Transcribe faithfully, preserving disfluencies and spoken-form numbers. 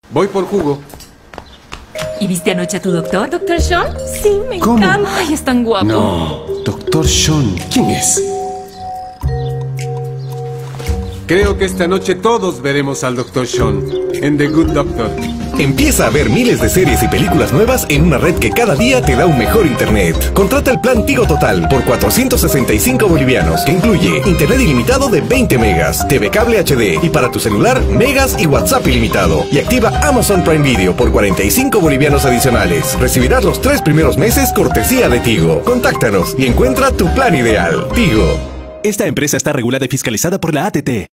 Voy por jugo. ¿Y viste anoche a tu doctor? ¿Doctor Sean? Sí, me ¿Cómo? encanta. Ay, es tan guapo. No, doctor Sean. ¿Quién es? Creo que esta noche todos veremos al doctor Sean en The Good Doctor. Empieza a ver miles de series y películas nuevas en una red que cada día te da un mejor internet. Contrata el plan Tigo Total por cuatrocientos sesenta y cinco bolivianos, que incluye internet ilimitado de veinte megas, T V cable H D y para tu celular, megas y WhatsApp ilimitado. Y activa Amazon Prime Video por cuarenta y cinco bolivianos adicionales. Recibirás los tres primeros meses cortesía de Tigo. Contáctanos y encuentra tu plan ideal. Tigo. Esta empresa está regulada y fiscalizada por la A T T.